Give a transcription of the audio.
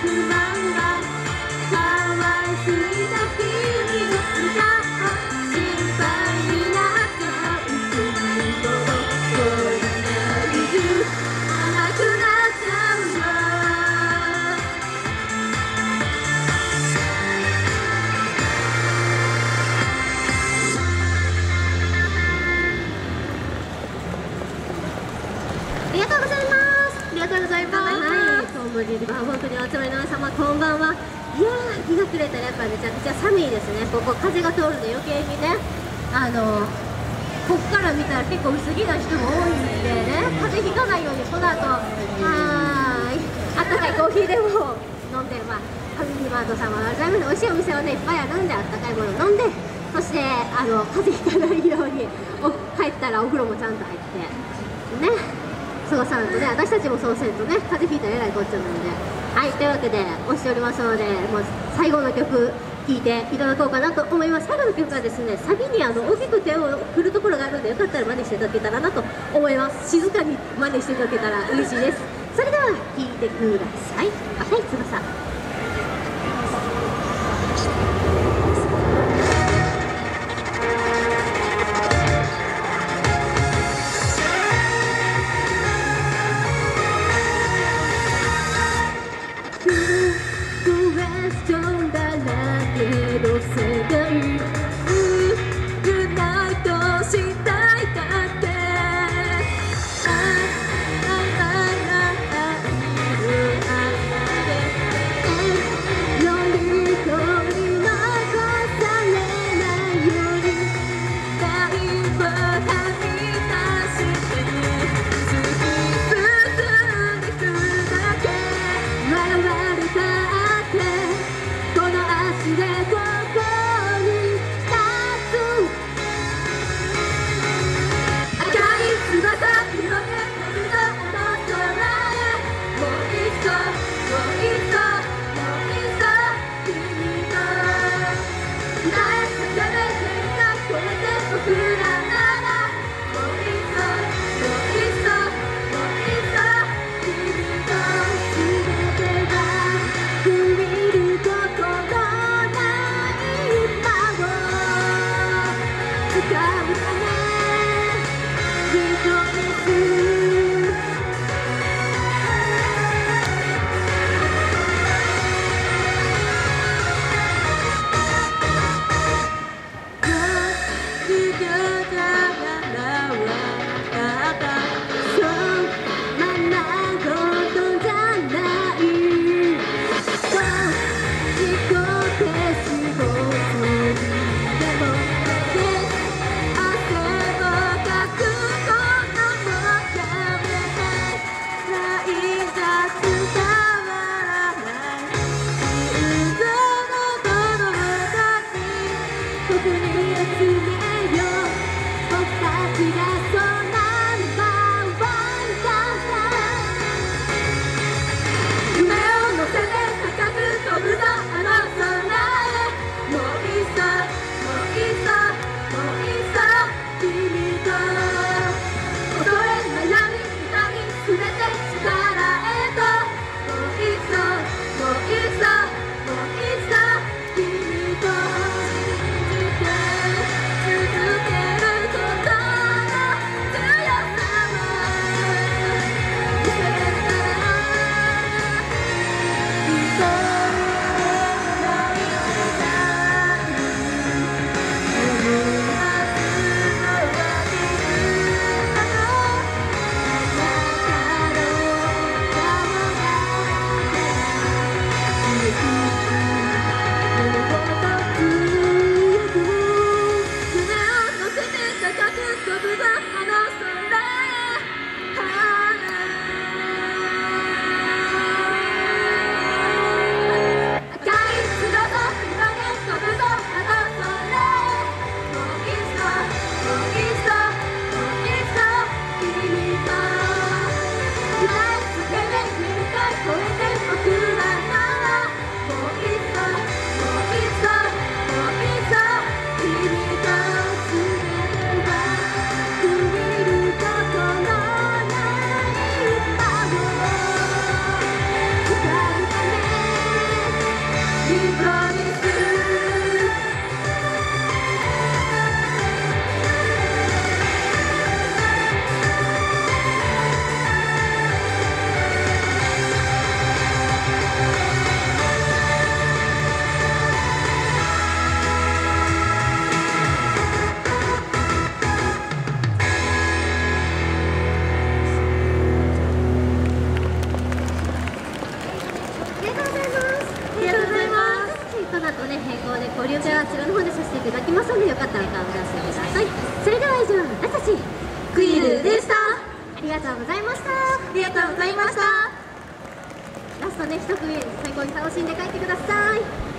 本当にお集まりの皆様こんばんは。いやー、日が暮れたらやっぱめちゃくちゃ寒いですね。ここ風が通るんで余計にね、こっから見たら結構薄着な人も多いんでね、風邪ひかないようにこの後あったかいコーヒーでも飲んで、ファミリーマートさんはございます。美味しいお店はねいっぱいあるんで、あったかいもの飲んで、そして風邪ひかないように帰ったらお風呂もちゃんと入ってね、過ごさんとね、私たちもそうせんとね、風邪ひいたらえらいこっちゃなので、はい、というわけで押しておりますので、もう最後の曲聴いていただこうかなと思います。最後の曲はですね、サビに大きく手を振るところがあるので、よかったら真似していただけたらなと思います。静かに真似していただけたら嬉しいです。それでは聴いてください。赤い翼。 の後ね、並行で交流会はあちらの方でさせていただきますので、よかったら顔出してください。それでは以上、私たちクイルでした。ありがとうございました。ありがとうございました。ラストね、一組最高に楽しんで帰ってください。